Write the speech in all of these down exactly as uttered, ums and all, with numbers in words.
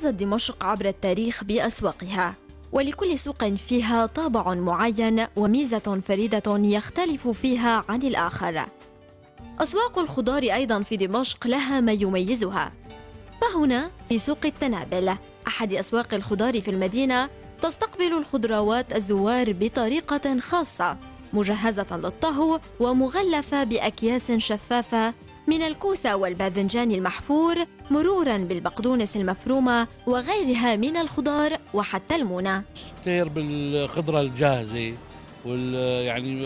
امتازت دمشق عبر التاريخ بأسواقها، ولكل سوق فيها طابع معين وميزة فريدة يختلف فيها عن الآخر. أسواق الخضار أيضا في دمشق لها ما يميزها، فهنا في سوق التنابل أحد أسواق الخضار في المدينة تستقبل الخضروات الزوار بطريقة خاصة مجهزة للطهو ومغلفة بأكياس شفافة من الكوسة والباذنجان المحفور مرورا بالبقدونس المفرومة وغيرها من الخضار وحتى المونة. كثير بالخضرة الجاهزة وال يعني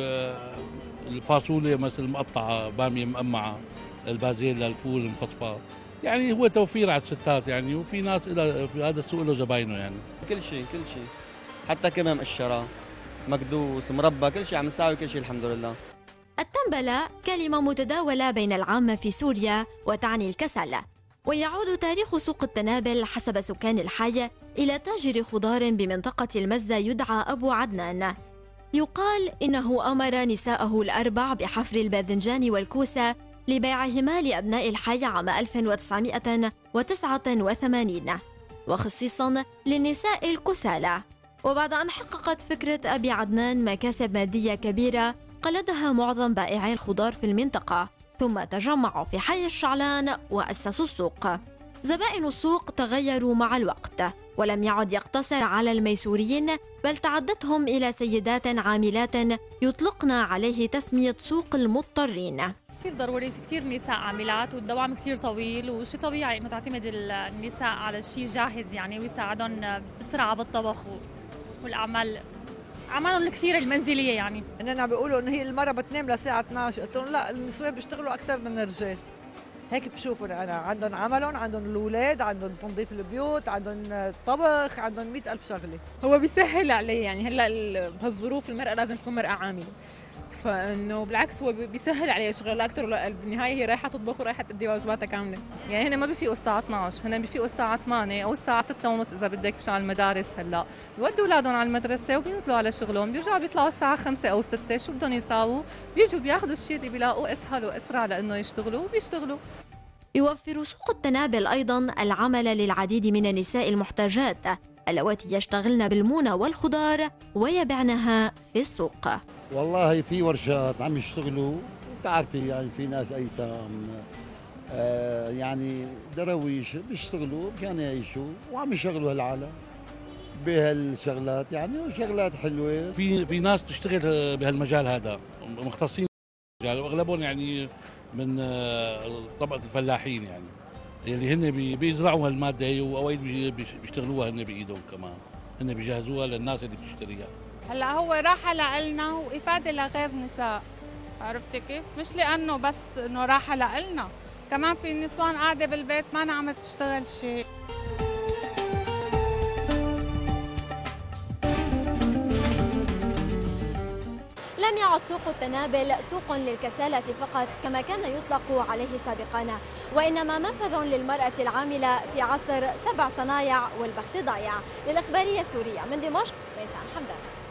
الفاصوليا مثل مقطعة، بامية مقمعة، البازيلا، الفول المفصفى، يعني هو توفير على الستات يعني، وفي ناس إلى في هذا السوق له زباينه يعني. كل شيء كل شيء حتى كمان مقشرة، مكدوس، مربى، كل شيء عم نساوي كل شيء الحمد لله. التنبلة كلمة متداولة بين العامة في سوريا وتعني الكسل، ويعود تاريخ سوق التنابل حسب سكان الحي إلى تاجر خضار بمنطقة المزة يدعى أبو عدنان. يقال إنه أمر نساءه الأربع بحفر الباذنجان والكوسة لبيعهما لأبناء الحي عام ألف وتسعمائة وتسعة وثمانين، وخصيصاً للنساء الكسالى. وبعد أن حققت فكرة أبي عدنان مكاسب مادية كبيرة قلدها معظم بائعي الخضار في المنطقة، ثم تجمعوا في حي الشعلان وأسسوا السوق. زبائن السوق تغيروا مع الوقت، ولم يعد يقتصر على الميسوريين، بل تعدتهم إلى سيدات عاملات يطلقن عليه تسمية سوق المضطرين. كثير ضروري، في كثير نساء عاملات والدوام كثير طويل، وشيء طبيعي انه تعتمد النساء على شيء جاهز يعني ويساعدهم بسرعه بالطبخ والاعمال اعمالهم الكثيره المنزليه. يعني اننا بيقولوا انه هي المراه بتنام لساعه اثنعش، قلت لهم لا، النسوان بيشتغلوا اكثر من الرجال، هيك بشوفوا انا عندهم عملهم، عندهم الاولاد، عندهم تنظيف البيوت، عندهم الطبخ، عندهم مئة ألف شغله. هو بيسهل عليه يعني، هلا بهالظروف المراه لازم تكون مراه عامله، فانه بالعكس هو بيسهل عليه شغل اكثر، بالنهايه هي رايحه تطبخ ورايحه تدي واجباتها كامله. يعني هن ما بيفيقوا الساعه اثنعش، هن بيفيقوا الساعه ثمانية او الساعه ستة ونص اذا بدك، مشان المدارس. هلا بيودوا اولادهم على المدرسه وبينزلوا على شغلهم، بيرجعوا بيطلعوا الساعه خمسة او ستة، شو بدهم يساووا؟ بيجوا بياخذوا الشيء اللي بيلاقوه اسهل واسرع لانه يشتغلوا وبيشتغلوا. يوفر سوق التنابل أيضاً العمل للعديد من النساء المحتاجات اللواتي يشتغلن بالمونة والخضار ويبعنها في السوق. والله في ورشات عم يشتغلوا، بتعرفي يعني في ناس أيتام آه يعني درويش بيشتغلوا مشان يعيشوا، وعم يشغلوا هالعالم بهالشغلات يعني، وشغلات حلوة. في في ناس تشتغل بهالمجال هذا مختصين، واغلبهم يعني من طبقة الفلاحين يعني، اللي هن بيزرعوا هالمادة هي، واوقات بيشتغلوها هن بايدهم كمان، هن بيجهزوها للناس اللي بتشتريها. هلا هو راحة لنا وإفادة لغير نساء، عرفتي كيف؟ مش لأنه بس إنه راحة لنا، كمان في نسوان قاعدة بالبيت ما عم تشتغل شيء. لم يعد سوق التنابل سوق للكسالة فقط كما كان يطلق عليه سابقا، وإنما منفذ للمرأة العاملة في عصر سبع صنايع والبخت ضايع. للإخبارية السورية من دمشق، ميسان حمدان.